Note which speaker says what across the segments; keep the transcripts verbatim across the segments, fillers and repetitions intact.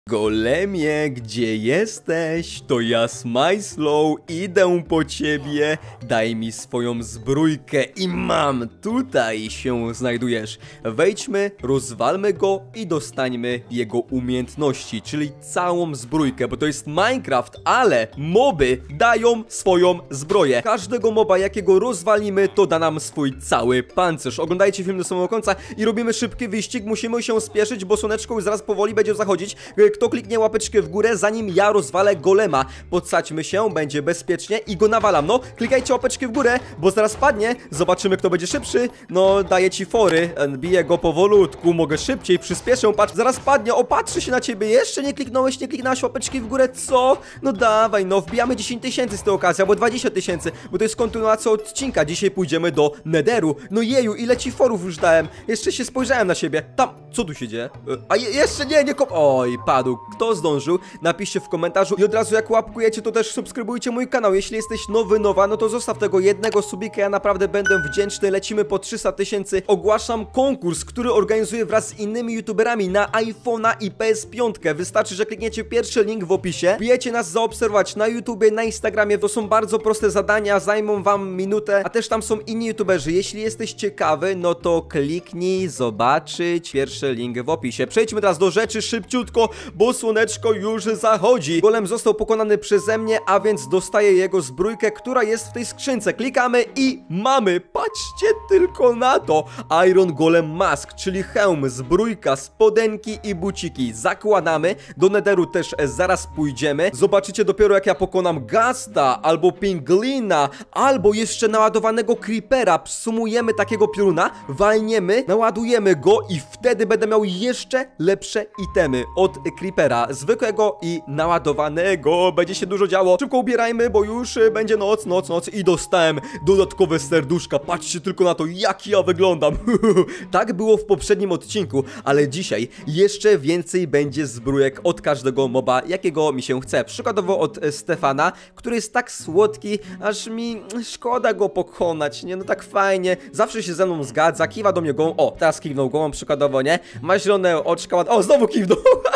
Speaker 1: Golemie, gdzie jesteś? To ja, Smajslow, idę po ciebie. Daj mi swoją zbrójkę i mam, tutaj się znajdujesz. Wejdźmy, rozwalmy go i dostańmy jego umiejętności, czyli całą zbrójkę, bo to jest Minecraft, ale moby dają swoją zbroję. Każdego moba, jakiego rozwalimy, to da nam swój cały pancerz. Oglądajcie film do samego końca i robimy szybki wyścig. Musimy się spieszyć, bo słoneczko już zaraz powoli będzie zachodzić. Kto kliknie łapeczkę w górę, zanim ja rozwalę golema, podsadźmy się, będzie bezpiecznie i go nawalam. No, klikajcie łapeczkę w górę, bo zaraz padnie. Zobaczymy, kto będzie szybszy. No, daję ci fory, biję go powolutku, mogę szybciej, przyspieszę, patrz, zaraz padnie, opatrzy się na ciebie. Jeszcze nie kliknąłeś, nie kliknąłeś łapeczki w górę, co? No dawaj, no, wbijamy dziesięć tysięcy z tej okazji, albo dwadzieścia tysięcy, bo to jest kontynuacja odcinka. Dzisiaj pójdziemy do Netheru. No jeju, ile ci forów już dałem? Jeszcze się spojrzałem na siebie. Tam, co tu się dzieje? A je, jeszcze nie, nie kop... Oj, padł. Kto zdążył? Napiszcie w komentarzu i od razu jak łapkujecie, to też subskrybujcie mój kanał. Jeśli jesteś nowy, nowa, no to zostaw tego jednego subika, ja naprawdę będę wdzięczny. Lecimy po trzysta tysięcy. Ogłaszam konkurs, który organizuję wraz z innymi youtuberami na iPhone'a i P S pięć. Wystarczy, że klikniecie pierwszy link w opisie. Bijecie nas zaobserwować na YouTubie, na Instagramie. To są bardzo proste zadania, zajmą wam minutę, a też tam są inni youtuberzy. Jeśli jesteś ciekawy, no to kliknij zobaczyć pierwszy link w opisie. Przejdźmy teraz do rzeczy szybciutko, bo słoneczko już zachodzi. Golem został pokonany przeze mnie, a więc dostaję jego zbrójkę, która jest w tej skrzynce. Klikamy i mamy, patrzcie tylko na to, Iron Golem Mask, czyli hełm, zbrójka, spodenki i buciki. Zakładamy, do Netheru też zaraz pójdziemy. Zobaczycie dopiero, jak ja pokonam Gasta, albo Pinglina, albo jeszcze naładowanego Creepera. Sumujemy takiego pioruna, walniemy, naładujemy go i wtedy będę miał jeszcze lepsze itemy od Creepera, zwykłego i naładowanego. Będzie się dużo działo. Szybko ubierajmy, bo już będzie noc, noc, noc i dostałem dodatkowe serduszka. Patrzcie tylko na to, jak ja wyglądam. Tak było w poprzednim odcinku, ale dzisiaj jeszcze więcej będzie zbrójek od każdego moba, jakiego mi się chce. Przykładowo od Stefana, który jest tak słodki, aż mi szkoda go pokonać, nie? No tak fajnie, zawsze się ze mną zgadza, kiwa do mnie głową. O, teraz kiwnął głową przykładowo, nie? Ma zielone oczka, o, znowu kiwnął.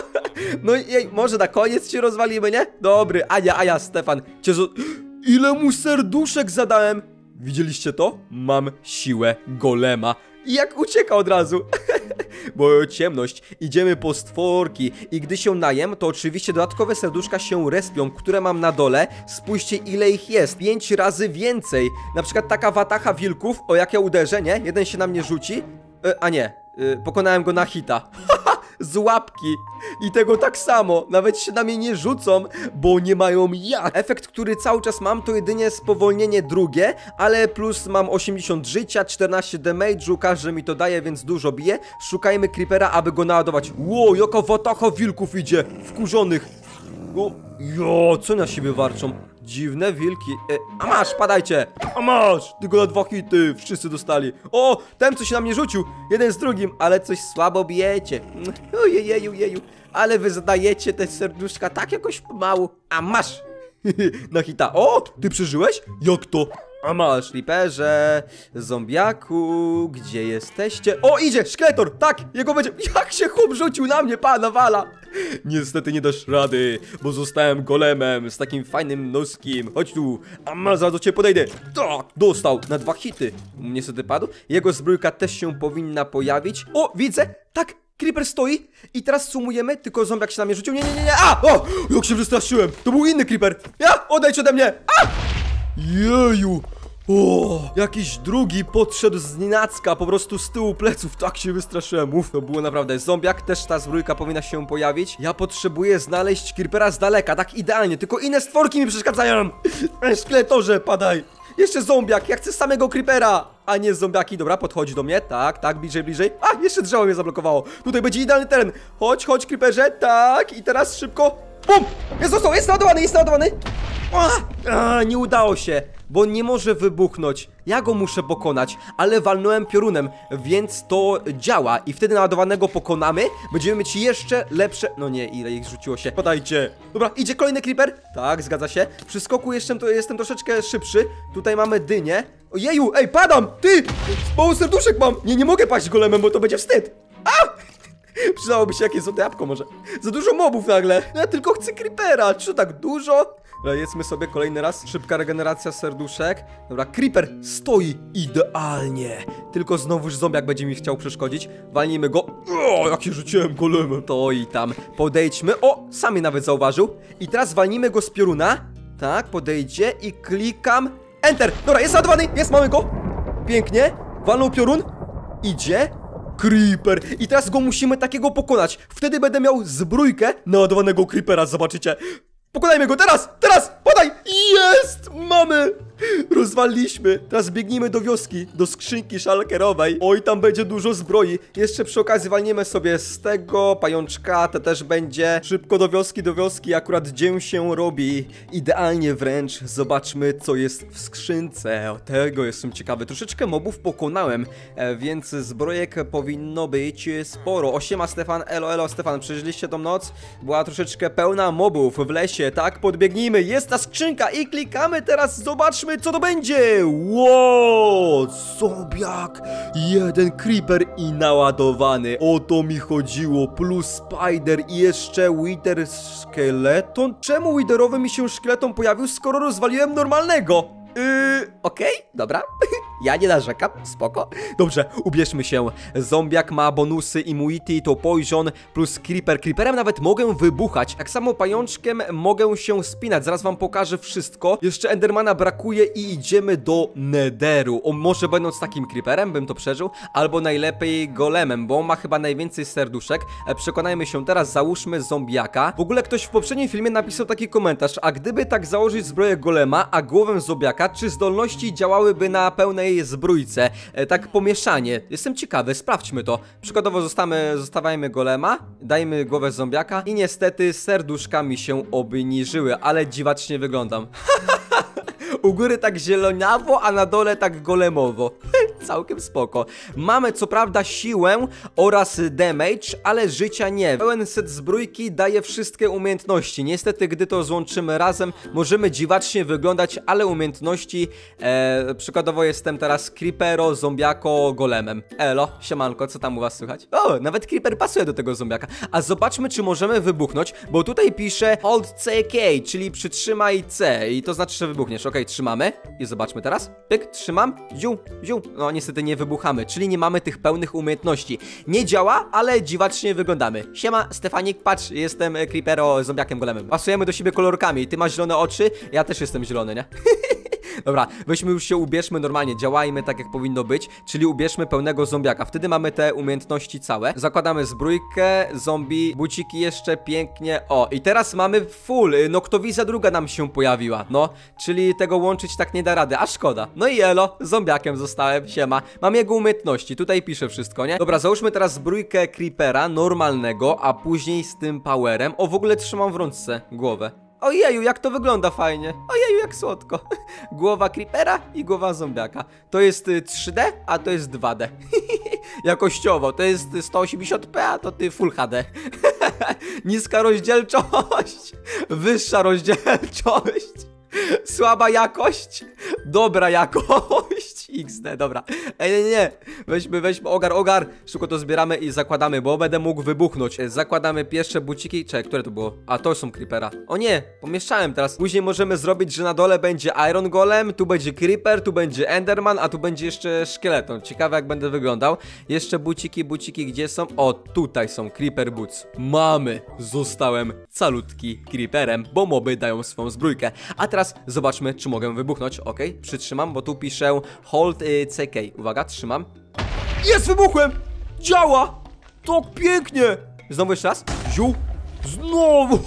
Speaker 1: No i jej, może na koniec się rozwalimy, nie? Dobry, Ania, Ania, Stefan cię zo... Ile mu serduszek zadałem? Widzieliście to? Mam siłę golema. I jak ucieka od razu. Bo ciemność, idziemy po stworki. I gdy się najem, to oczywiście dodatkowe serduszka się respią, które mam na dole. Spójrzcie, ile ich jest, pięć razy więcej. Na przykład taka watacha wilków, o jak ja uderzę, nie? Jeden się na mnie rzuci, e, a nie, e, pokonałem go na hita. Z łapki. I tego tak samo. Nawet się na mnie nie rzucą, bo nie mają jak. Efekt, który cały czas mam, to jedynie spowolnienie drugie, ale plus mam osiemdziesiąt życia, czternaście damage'u, każdy mi to daje, więc dużo bije. Szukajmy Creepera, aby go naładować. Ło, jaka watacha wilków idzie, wkurzonych. O, jo, co na siebie warczą? Dziwne wilki. E, a masz, padajcie. A masz, tylko na dwa hity. Wszyscy dostali. O, ten co się na mnie rzucił. Jeden z drugim, ale coś słabo bijecie. Ojejeju, jeju. Ale wy zadajecie te serduszka tak jakoś pomału. A masz. Na hita. O, ty przeżyłeś? Jak to? A masz, Creeperze, zombiaku, gdzie jesteście? O, idzie, szkeletor, tak, jego będzie. Jak się chłop rzucił na mnie, pana wala. Niestety nie dasz rady, bo zostałem golemem z takim fajnym noskiem. Chodź tu, a ma, zaraz do ciebie podejdę. Tak, dostał na dwa hity. Niestety padł. Jego zbrójka też się powinna pojawić. O, widzę, tak. Creeper stoi i teraz sumujemy, tylko zombiak się na mnie rzucił. Nie, nie, nie, nie, a! O! Jak się wystraszyłem, to był inny Creeper. Ja, odejdź ode mnie, a! Jeju! O, jakiś drugi podszedł z nienacka, po prostu z tyłu pleców, tak się wystraszyłem. Uf, to było naprawdę. Zombiak, też ta zbrójka powinna się pojawić. Ja potrzebuję znaleźć Creepera z daleka, tak idealnie, tylko inne stworki mi przeszkadzają. Szkieletorze, padaj. Jeszcze zombiak, ja chcę samego Creepera, a nie zombiaki. Dobra, podchodzi do mnie, tak, tak, bliżej, bliżej. A, jeszcze drzewo mnie zablokowało. Tutaj będzie idealny teren. Chodź, chodź, Creeperze, tak, i teraz szybko. Bum! Jest, został, jest naładowany, jest naładowany. A, a, nie udało się, bo nie może wybuchnąć. Ja go muszę pokonać, ale walnąłem piorunem, więc to działa. I wtedy naładowanego pokonamy. Będziemy mieć jeszcze lepsze... No nie, ile ich rzuciło się. Podajcie. Dobra, idzie kolejny Creeper. Tak, zgadza się. Przy skoku jestem, to jestem troszeczkę szybszy. Tutaj mamy dynię. Ojeju, ej, padam! Ty! Mało serduszek mam! Nie, nie mogę paść golemem, bo to będzie wstyd. A! Przydałoby się jakieś złote jabłko może. Za dużo mobów nagle. No ja tylko chcę creepera. Czy tak dużo? Dobra, jedzmy sobie kolejny raz. Szybka regeneracja serduszek. Dobra, creeper stoi idealnie. Tylko znowuż zombiak będzie mi chciał przeszkodzić. Walnijmy go. O, jakie rzuciłem golemem. To i tam. Podejdźmy. O, sami nawet zauważył. I teraz walnijmy go z pioruna. Tak, podejdzie i klikam Enter. Dobra, jest ładowany. Jest, mamy go. Pięknie. Walnął piorun. Idzie. Creeper. I teraz go musimy takiego pokonać. Wtedy będę miał zbrójkę naładowanego creepera, zobaczycie. Pokonajmy go teraz! Teraz! Podaj! Jest! Mamy! Rozwaliliśmy. Teraz biegnijmy do wioski, do skrzynki szalkerowej. Oj, tam będzie dużo zbroi. Jeszcze przy okazji walniemy sobie z tego pajączka. To też będzie szybko do wioski, do wioski. Akurat dzień się robi. Idealnie wręcz. Zobaczmy, co jest w skrzynce. O, tego jestem ciekawy. Troszeczkę mobów pokonałem, e, więc zbrojek powinno być sporo. Osiema Stefan, elo, elo Stefan. Przeżyliście tą noc? Była troszeczkę pełna mobów w lesie, tak? Podbiegnijmy. Jest ta skrzynka i klikamy teraz. Zobaczmy, co to będzie! Wow! Zombiak! Jeden creeper i naładowany. O to mi chodziło. Plus spider i jeszcze wither skeleton? Czemu witherowy mi się szkieleton pojawił, skoro rozwaliłem normalnego? Yy, okej, okay, dobra. Ja nie narzekam, spoko. Dobrze, ubierzmy się. Zombiak ma bonusy immunity, to poison plus creeper. Creeperem nawet mogę wybuchać. Tak samo pajączkiem mogę się spinać. Zaraz wam pokażę wszystko. Jeszcze endermana brakuje i idziemy do netheru. O, może będąc takim creeperem bym to przeżył, albo najlepiej golemem, bo on ma chyba najwięcej serduszek. E, przekonajmy się teraz, załóżmy zombiaka. W ogóle ktoś w poprzednim filmie napisał taki komentarz: a gdyby tak założyć zbroję golema, a głowę zombiaka, czy zdolności działałyby na pełnej zbrójce? E, tak pomieszanie. Jestem ciekawy, sprawdźmy to. Przykładowo zostawmy, zostawiajmy golema, dajmy głowę zombiaka i niestety serduszka mi się obniżyły, ale dziwacznie wyglądam. U góry tak zieloniawo, a na dole tak golemowo. Całkiem spoko. Mamy co prawda siłę oraz damage, ale życia nie. Pełen set zbrójki daje wszystkie umiejętności. Niestety, gdy to złączymy razem, możemy dziwacznie wyglądać, ale umiejętności... E, przykładowo jestem teraz creepero, zombiako, golemem. Elo, siemanko, co tam u was słychać? O, nawet creeper pasuje do tego zombiaka. A zobaczmy, czy możemy wybuchnąć, bo tutaj pisze hold C K, czyli przytrzymaj C i to znaczy, że wybuchniesz. Okej, trzymamy i zobaczmy teraz. Pyk, trzymam, ziu, ziu. No niestety nie wybuchamy, czyli nie mamy tych pełnych umiejętności. Nie działa, ale dziwacznie wyglądamy. Siema, Stefanik, patrz, jestem creepero, zombiakiem, golemem. Pasujemy do siebie kolorkami. Ty masz zielone oczy, ja też jestem zielony, nie? Dobra, weźmy już się, ubierzmy normalnie, działajmy tak jak powinno być, czyli ubierzmy pełnego zombiaka, wtedy mamy te umiejętności całe. Zakładamy zbrójkę, zombie, buciki jeszcze, pięknie, o i teraz mamy full, noktowizja druga nam się pojawiła, no, czyli tego łączyć tak nie da rady, a szkoda. No i elo, zombiakiem zostałem, siema, mam jego umiejętności, tutaj pisze wszystko, nie? Dobra, załóżmy teraz zbrójkę creepera, normalnego, a później z tym powerem, o w ogóle trzymam w rączce głowę. Ojeju, jak to wygląda fajnie. Ojeju, jak słodko. Głowa creepera i głowa zombiaka. To jest trzy D, a to jest dwa D. Jakościowo, to jest sto osiemdziesiąt p, a to ty Full H D. Niska rozdzielczość, wyższa rozdzielczość, słaba jakość, dobra jakość. X D, dobra. Ej, nie, nie, weźmy, weźmy, ogar, ogar. Szybko to zbieramy i zakładamy, bo będę mógł wybuchnąć. Zakładamy pierwsze buciki. Czekaj, które to było? A, to są creepera. O nie, pomieszczałem teraz. Później możemy zrobić, że na dole będzie Iron Golem, tu będzie creeper, tu będzie Enderman, a tu będzie jeszcze szkieleton. Ciekawe jak będę wyglądał. Jeszcze buciki, buciki, gdzie są? O, tutaj są Creeper Boots. Mamy. Zostałem calutki creeperem, bo moby dają swoją zbrójkę. A teraz zobaczmy, czy mogę wybuchnąć. Ok, przytrzymam, bo tu piszę hold y, C K. Uwaga, trzymam. Jest, wybuchłem! Działa! Tak pięknie! Znowu jeszcze raz. Ziu. Znowu!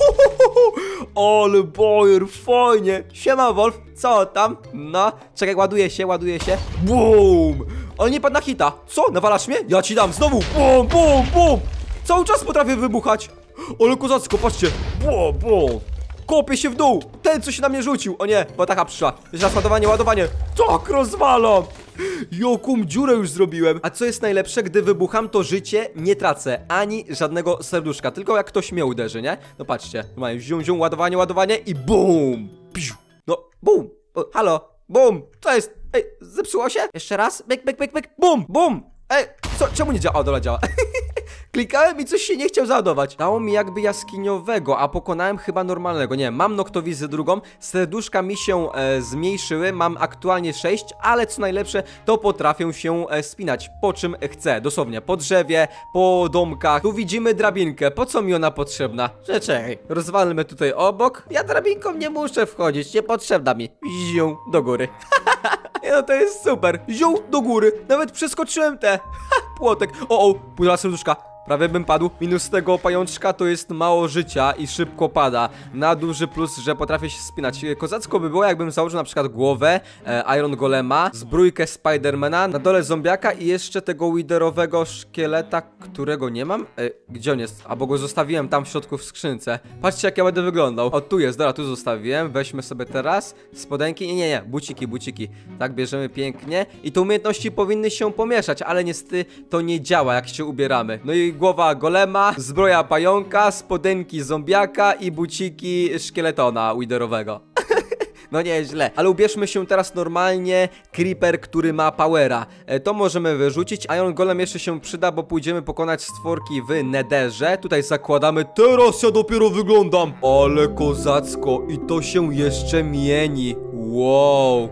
Speaker 1: Ale bajer, fajnie! Siema, Wolf, co tam? No, czekaj, ładuje się, ładuje się. Bum! Ale nie padł na hita. Co? Nawalasz mnie? Ja ci dam, znowu! Bum, bum, bum! Cały czas potrafię wybuchać. Ale kozacko, patrzcie. Bum, bum! Kopię się w dół! Ten, co się na mnie rzucił! O nie, bo taka przyszła. Jeszcze raz ładowanie, ładowanie. Tak, rozwalam! Jaką dziurę już zrobiłem. A co jest najlepsze, gdy wybucham, to życie nie tracę. Ani żadnego serduszka. Tylko jak ktoś mnie uderzy, nie? No patrzcie. Mamy zium, zium, ładowanie, ładowanie i bum! No, bum! O, halo, bum! Co jest? Ej, zepsuło się? Jeszcze raz? Byk, byk, byk, byk. Bum, bum! Ej, co? Czemu nie działa? O, dobra, działa. Klikałem i coś się nie chciał załadować. Dało mi jakby jaskiniowego, a pokonałem chyba normalnego. Nie, mam noktowizję drugą, serduszka mi się e, zmniejszyły, mam aktualnie sześć, ale co najlepsze, to potrafię się e, spinać, po czym chcę. Dosłownie, po drzewie, po domkach. Tu widzimy drabinkę, po co mi ona potrzebna? Czekaj, rozwalmy tutaj obok. Ja drabinką nie muszę wchodzić, niepotrzebna mi. Ziu, do góry. No to jest super. Ziu, do góry. Nawet przeskoczyłem te. Ha, płotek. O, o, półtora serduszka. Prawie bym padł. Minus tego pajączka to jest mało życia i szybko pada. Na duży plus, że potrafię się spinać. Kozacko by było, jakbym założył na przykład głowę e, Iron Golema, zbrójkę Spidermana, na dole zombiaka i jeszcze tego widerowego szkieleta, którego nie mam. E, gdzie on jest? Albo go zostawiłem tam w środku w skrzynce. Patrzcie, jak ja będę wyglądał. O, tu jest, dobra, tu zostawiłem. Weźmy sobie teraz spodenki. Nie, nie, nie, buciki, buciki. Tak, bierzemy pięknie. I te umiejętności powinny się pomieszać, ale niestety to nie działa, jak się ubieramy. No i głowa golema, zbroja pająka, spodenki zombiaka i buciki szkieletona widerowego. No nieźle, ale ubierzmy się teraz normalnie. Creeper, który ma powera, e, to możemy wyrzucić. Iron Golem jeszcze się przyda, bo pójdziemy pokonać stworki w Netherze. Tutaj zakładamy. Teraz ja dopiero wyglądam. Ale kozacko, i to się jeszcze mieni. Wow.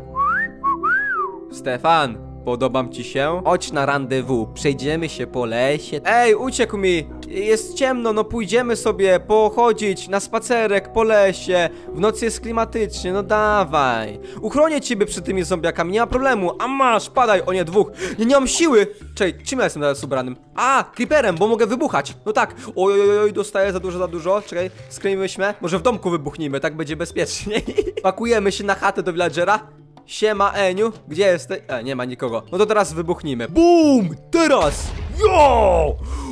Speaker 1: Stefan, podobam ci się? Chodź na randewu, przejdziemy się po lesie. Ej, uciekł mi! Jest ciemno, no pójdziemy sobie pochodzić na spacerek po lesie. W nocy jest klimatycznie, no dawaj. Uchronię ciebie przed tymi zombiakami, nie ma problemu. A masz, padaj, o nie, dwóch. Nie, nie mam siły. Czej, czym ja jestem teraz ubranym? A, creeperem, bo mogę wybuchać. No tak, oj, oj, oj, dostaję za dużo, za dużo. Czekaj, skryjmy. Może w domku wybuchnijmy, tak będzie bezpieczniej. Pakujemy się na chatę do villagera. Siema, Eniu, gdzie jesteś? E, nie ma nikogo. No to teraz wybuchnijmy. Bum! Teraz! Jo!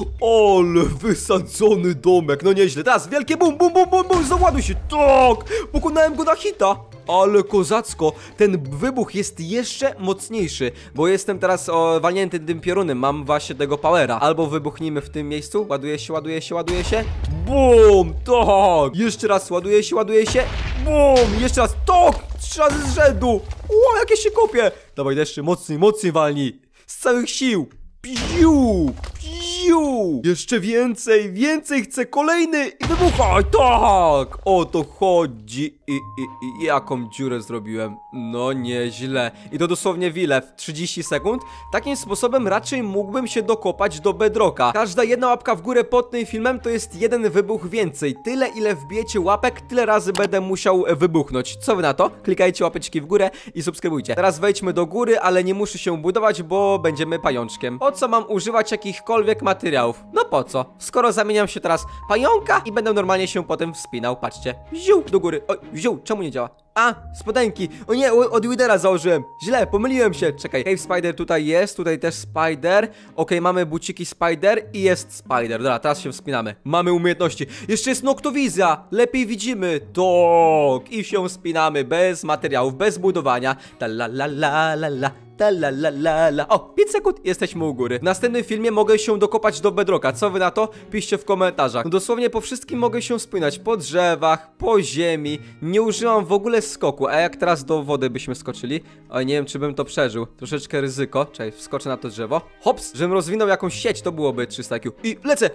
Speaker 1: Ale wysadzony domek, no nieźle. Teraz wielkie bum, bum, bum, bum, bum, załaduj się. Tak! Pokonałem go na hita. Ale kozacko, ten wybuch jest jeszcze mocniejszy, bo jestem teraz o, walnięty tym piorunem, mam właśnie tego powera. Albo wybuchnijmy w tym miejscu, ładuje się, ładuje się, ładuje się. Bum, tak! Jeszcze raz, ładuje się, ładuje się. Bum, jeszcze raz, tak! Trzy razy z rzędu. Ło, jakie się kopie. Dawaj jeszcze, mocniej, mocniej walnij. Z całych sił. Piu, piu. Jeszcze więcej, więcej chcę, kolejny i wybuchaj, tak. O to chodzi. I, i, i jaką dziurę zrobiłem. No nieźle. I to dosłownie w ile? W trzydzieści sekund? Takim sposobem raczej mógłbym się dokopać do bedrocka. Każda jedna łapka w górę pod tym filmem to jest jeden wybuch więcej. Tyle ile wbijecie łapek, tyle razy będę musiał wybuchnąć. Co wy na to? Klikajcie łapeczki w górę i subskrybujcie. Teraz wejdźmy do góry, ale nie muszę się budować, bo będziemy pajączkiem. Po co mam używać jakichkolwiek materiałów? No po co? Skoro zamieniam się teraz w pająka i będę normalnie się potem wspinał. Patrzcie. Ziu, do góry. Oj, ziu, czemu nie działa? A, spodenki. O nie, od Widera założyłem. Źle, pomyliłem się. Czekaj, Cave Spider tutaj jest, tutaj też Spider. Okej, mamy buciki Spider i jest Spider. Dobra, teraz się wspinamy. Mamy umiejętności. Jeszcze jest noktowizja. Lepiej widzimy. Tak. I się wspinamy bez materiałów, bez budowania. Ta la la la la la. Ta la la la la. O, pięć sekund, jesteśmy u góry. W następnym filmie mogę się dokopać do bedrocka. Co wy na to? Piszcie w komentarzach. No dosłownie po wszystkim mogę się spinać. Po drzewach, po ziemi. Nie użyłam w ogóle skoku. A jak teraz do wody byśmy skoczyli? Oj, nie wiem, czy bym to przeżył. Troszeczkę ryzyko. Czekaj, wskoczę na to drzewo. Hops, żebym rozwinął jakąś sieć, to byłoby trzysta Q. I lecę.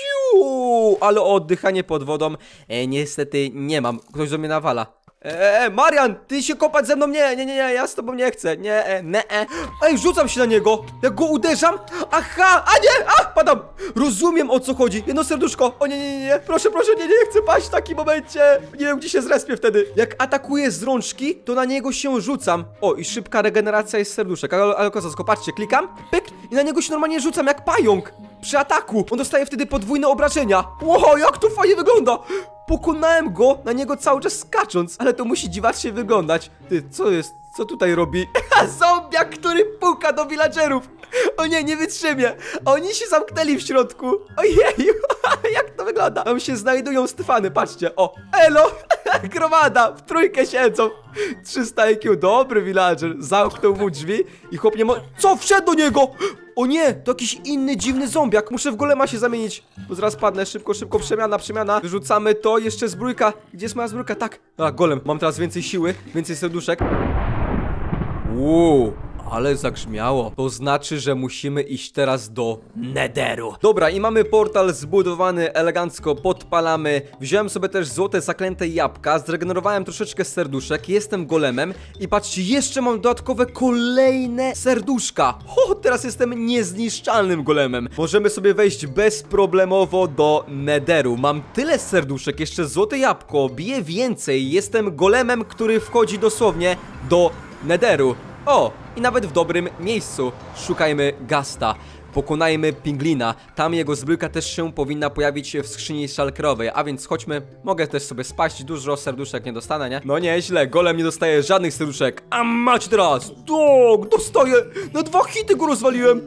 Speaker 1: Juuu, ale oddychanie pod wodą e, niestety nie mam. Ktoś do mnie nawala. Eee, Marian, ty się kopać ze mną? Nie, nie, nie, nie, ja z tobą nie chcę. Nie, e, ne, e. Ej, rzucam się na niego. Jak go uderzam? Aha, a nie, a, padam. Rozumiem, o co chodzi. Jedno serduszko. O nie, nie, nie, nie. Proszę, proszę, nie, nie chcę paść w takim momencie. Nie wiem, gdzie się zrespię wtedy. Jak atakuję z rączki, to na niego się rzucam. O, i szybka regeneracja jest serduszek. Ale, ale kozacko, patrzcie, klikam, pyk i na niego się normalnie rzucam jak pająk. Przy ataku. On dostaje wtedy podwójne obrażenia. Ło, jak to fajnie wygląda. Pokonałem go, na niego cały czas skacząc. Ale to musi dziwacznie wyglądać. Ty, co jest? Co tutaj robi? Zombiak, który puka do villagerów. O nie, nie wytrzymię. Oni się zamknęli w środku. Ojej, jak to wygląda? Tam się znajdują Stefany, patrzcie. O, elo, gromada, w trójkę siedzą. trzysta I Q, dobry villager. Zamknął mu drzwi i chłop nie mo... Co? Wszedł do niego! O nie, to jakiś inny dziwny zombiak. Muszę w golema się zamienić, bo zaraz padnę. Szybko, szybko, przemiana, przemiana. Wyrzucamy to, jeszcze zbrójka. Gdzie jest moja zbrójka? Tak. A, golem, mam teraz więcej siły, więcej serduszek. Uuu, Ale zagrzmiało. To znaczy, że musimy iść teraz do Netheru. Dobra, i mamy portal zbudowany, elegancko podpalamy. Wziąłem sobie też złote zaklęte jabłka, zregenerowałem troszeczkę serduszek, jestem golemem i patrzcie, jeszcze mam dodatkowe kolejne serduszka. O, teraz jestem niezniszczalnym golemem. Możemy sobie wejść bezproblemowo do Netheru. Mam tyle serduszek, jeszcze złote jabłko, bije więcej. Jestem golemem, który wchodzi dosłownie do Netheru. O, i nawet w dobrym miejscu. Szukajmy Ghasta. Pokonajmy Pinglina. Tam jego zbrójka też się powinna pojawić w skrzyni szalkerowej. A więc chodźmy. Mogę też sobie spaść. Dużo serduszek nie dostanę, nie? No nieźle. Golem nie dostaje żadnych serduszek. A macie teraz. Tak, dostaję. Na dwa hity go rozwaliłem.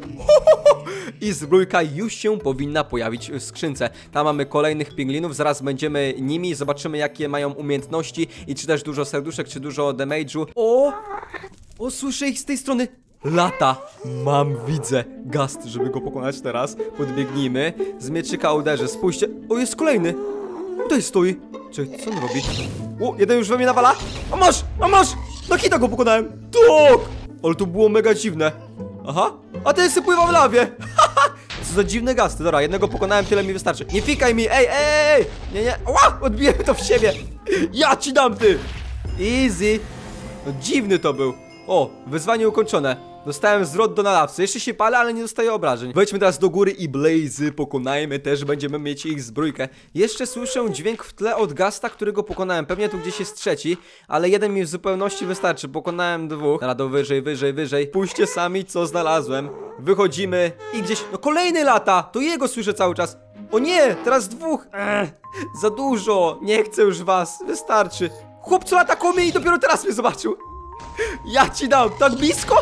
Speaker 1: I zbrójka już się powinna pojawić w skrzynce. Tam mamy kolejnych pinglinów. Zaraz będziemy nimi. Zobaczymy, jakie mają umiejętności. I czy też dużo serduszek, czy dużo damage'u. O! O, słyszę ich z tej strony. Lata. Mam, widzę Ghast, żeby go pokonać teraz. Podbiegnijmy. Z mieczyka uderzę. Spójrzcie. O, jest kolejny. Tutaj stoi. Czekaj, co on robi? O, jeden już we mnie nawala. A masz, a masz. Na hita go pokonałem. Tak. Ale to było mega dziwne. Aha. A ten sobie pływa w lawie. Co za dziwne Ghasty. Dobra, jednego pokonałem, tyle mi wystarczy. Nie fikaj mi. Ej, ej, ej. Nie, nie. Ła, odbijemy to w siebie. Ja ci dam, ty. Easy. No, dziwny to był. O, wyzwanie ukończone. Dostałem zwrot do nalawcy. Jeszcze się palę, ale nie dostaję obrażeń. Wejdźmy teraz do góry i Blazy pokonajmy. Też będziemy mieć ich zbrójkę. Jeszcze słyszę dźwięk w tle od Ghasta, którego pokonałem. Pewnie tu gdzieś jest trzeci, ale jeden mi w zupełności wystarczy. Pokonałem dwóch. Rado wyżej, wyżej, wyżej. Pójście sami, co znalazłem. Wychodzimy i gdzieś... No kolejny lata! To jego słyszę cały czas. O nie, teraz dwóch. Ech, za dużo. Nie chcę już was. Wystarczy. Chłopcu lata koło mnie i dopiero teraz mnie zobaczył. Ja ci dam, tak blisko?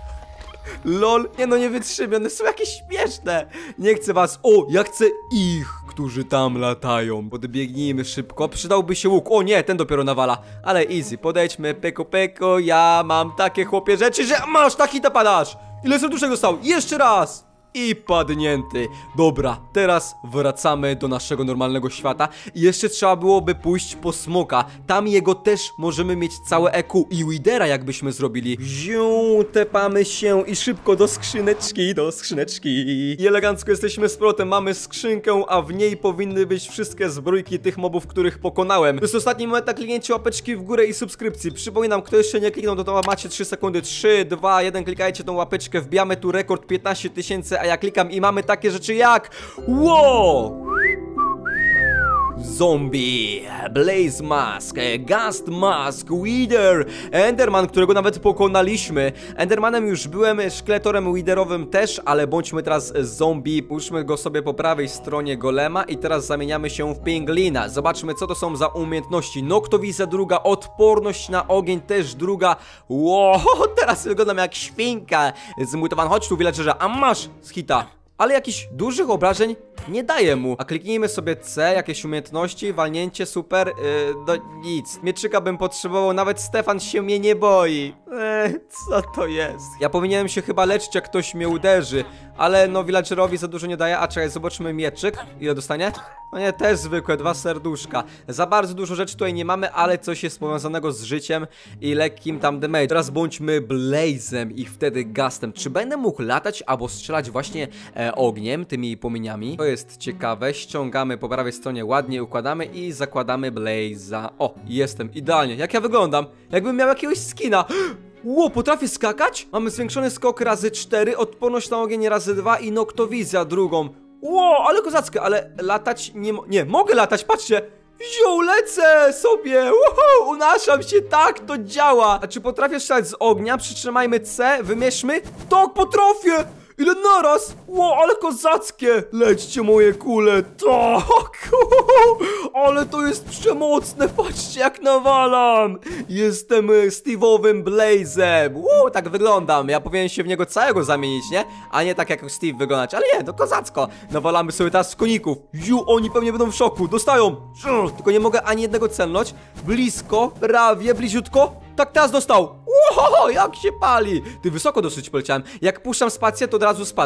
Speaker 1: Lol, nie no, nie wytrzymię, one są jakieś śmieszne. Nie chcę was, o, ja chcę ich, którzy tam latają. Podbiegnijmy szybko, przydałby się łuk. O nie, ten dopiero nawala, ale easy, podejdźmy, peko peko. Ja mam takie chłopie rzeczy, że masz, taki to padasz. Ile serduszek dostał? Jeszcze raz. I padnięty. Dobra, teraz wracamy do naszego normalnego świata. I jeszcze trzeba byłoby pójść po smoka. Tam jego też możemy mieć całe E Q. I Withera jakbyśmy zrobili. Ziu, tepamy się i szybko do skrzyneczki, do skrzyneczki. I elegancko jesteśmy z powrotem. Mamy skrzynkę, a w niej powinny być wszystkie zbrójki tych mobów, których pokonałem. To jest ostatni moment na kliknięcie łapeczki w górę i subskrypcji. Przypominam, kto jeszcze nie kliknął, to, to macie trzy sekundy. trzy, dwa, jeden, klikajcie tą łapeczkę. Wbijamy tu rekord piętnaście tysięcy. A ja klikam i mamy takie rzeczy jak wow! Zombie, Blaze Mask, Ghast Mask, Wither, Enderman, którego nawet pokonaliśmy. Endermanem już byłem, szkieletorem Witherowym też, ale bądźmy teraz zombie. Puszczmy go sobie po prawej stronie golema i teraz zamieniamy się w pinglina. Zobaczmy, co to są za umiejętności. Noktowizja druga, odporność na ogień też druga. Wow, teraz wyglądam jak świnka. Zmutowany, chodź tu, villagerze, a masz z hita. Ale jakichś dużych obrażeń nie daje mu. A kliknijmy sobie C, jakieś umiejętności, walnięcie, super, yy, do nic. Mieczyka bym potrzebował, nawet Stefan się mnie nie boi. Eee, co to jest? Ja powinienem się chyba leczyć, jak ktoś mnie uderzy. Ale no, villagerowi za dużo nie daje. A czekaj, zobaczmy mieczyk. Ile dostanie? No nie, też zwykłe, dwa serduszka. Za bardzo dużo rzeczy tutaj nie mamy, ale coś jest powiązanego z życiem i lekkim tam damage. Teraz bądźmy Blazem i wtedy Ghastem. Czy będę mógł latać albo strzelać właśnie e, ogniem, tymi płomieniami? To jest ciekawe. Ściągamy po prawej stronie, ładnie układamy i zakładamy Blaze'a. O, jestem, idealnie. Jak ja wyglądam? Jakbym miał jakiegoś skina. Ło, potrafię skakać? Mamy zwiększony skok razy cztery, odporność na ogień razy dwa i noktowizja drugą. Ło, ale kozackie, ale latać nie mo... Nie, mogę latać, patrzcie! Wziął, lecę sobie! Uhu, unaszam się, tak to działa! A czy potrafię strzelać z ognia? Przytrzymajmy C, wymierzmy. Tak, potrafię! Ile naraz? Ło, ale kozackie! Lećcie moje kule, tak! Ale to jest przemocne, patrzcie jak nawalam! Jestem Steve'owym Blazem. Ło, tak wyglądam, ja powinienem się w niego całego zamienić, nie? A nie tak jak Steve wyglądać, ale nie, to kozacko. Nawalamy sobie teraz z koników. Ju, oni pewnie będą w szoku, dostają! Tylko nie mogę ani jednego celnąć. Blisko, prawie, bliziutko. Tak, teraz dostał. Ło, jak się pali. Ty, wysoko dosyć poleciałem. Jak puszczam spację, to od razu spadam.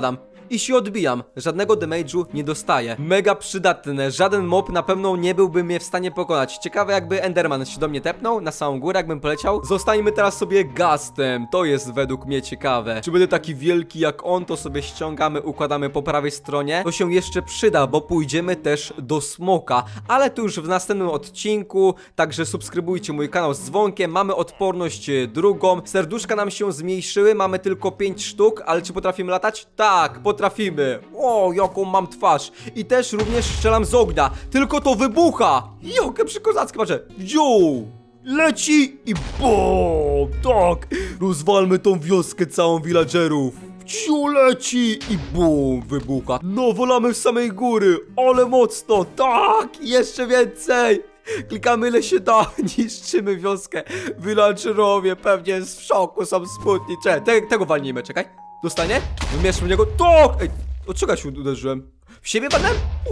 Speaker 1: i się odbijam. Żadnego damage'u nie dostaję. Mega przydatne, żaden mob na pewno nie byłby mnie w stanie pokonać. Ciekawe jakby Enderman się do mnie tepnął na samą górę, jakbym poleciał. Zostańmy teraz sobie Ghastem, to jest według mnie ciekawe. Czy będę taki wielki jak on, to sobie ściągamy, układamy po prawej stronie. To się jeszcze przyda, bo pójdziemy też do smoka, ale to już w następnym odcinku, także subskrybujcie mój kanał z dzwonkiem. Mamy odporność drugą, serduszka nam się zmniejszyły, mamy tylko pięć sztuk, ale czy potrafimy latać? Tak, potrafimy. O, jaką mam twarz. I też również strzelam z ognia, tylko to wybucha. Jakie przykozackie, patrzę. Wziął. Leci i bum, tak. Rozwalmy tą wioskę całą villagerów. Wciu leci i bum, wybucha. No, wolamy w samej góry, ale mocno, tak, jeszcze więcej. Klikamy ile się da, niszczymy wioskę. Villagerowie pewnie w szoku, są smutni. Czekaj, te, tego walnijmy, czekaj. Dostanie? Wymieszmy w niego, tak. Ej, od czego ja się uderzyłem? W siebie padłem?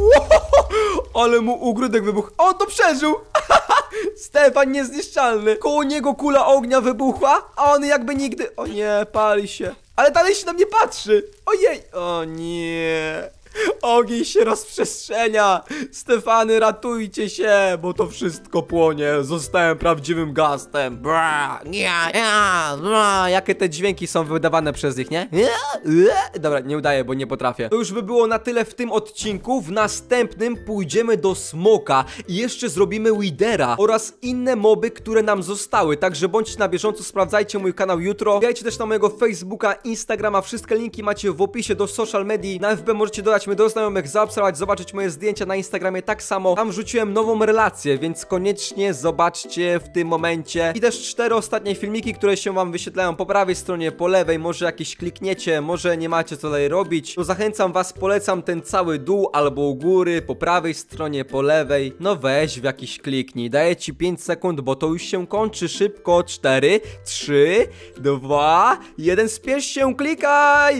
Speaker 1: Ale mu ugródek wybuchł. A on to przeżył. Stefan niezniszczalny. Koło niego kula ognia wybuchła, a on jakby nigdy... O nie, pali się. Ale dalej się na mnie patrzy. Ojej. O nie. Ogień się rozprzestrzenia. Stefany, ratujcie się, bo to wszystko płonie. Zostałem prawdziwym Ghastem. Bra, ja, ja, bra. Jakie te dźwięki są wydawane przez nich, nie? Dobra, nie udaję, bo nie potrafię. To już by było na tyle w tym odcinku. W następnym pójdziemy do smoka i jeszcze zrobimy Withera oraz inne moby, które nam zostały. Także bądźcie na bieżąco, sprawdzajcie mój kanał jutro. Wbijajcie też na mojego Facebooka, Instagrama. Wszystkie linki macie w opisie do social medii. Na F B możecie dodać mnie do znajomych, zaobserwować, zobaczyć moje zdjęcia na Instagramie tak samo. Tam wrzuciłem nową relację, więc koniecznie zobaczcie w tym momencie. I też cztery ostatnie filmiki, które się wam wyświetlają po prawej stronie, po lewej. Może jakieś klikniecie, może nie macie co dalej robić. To zachęcam was, polecam ten cały dół albo u góry, po prawej stronie, po lewej. No weź w jakiś kliknij. Daję ci pięć sekund, bo to już się kończy szybko. cztery, trzy, dwa, jeden. Spiesz się, klikaj!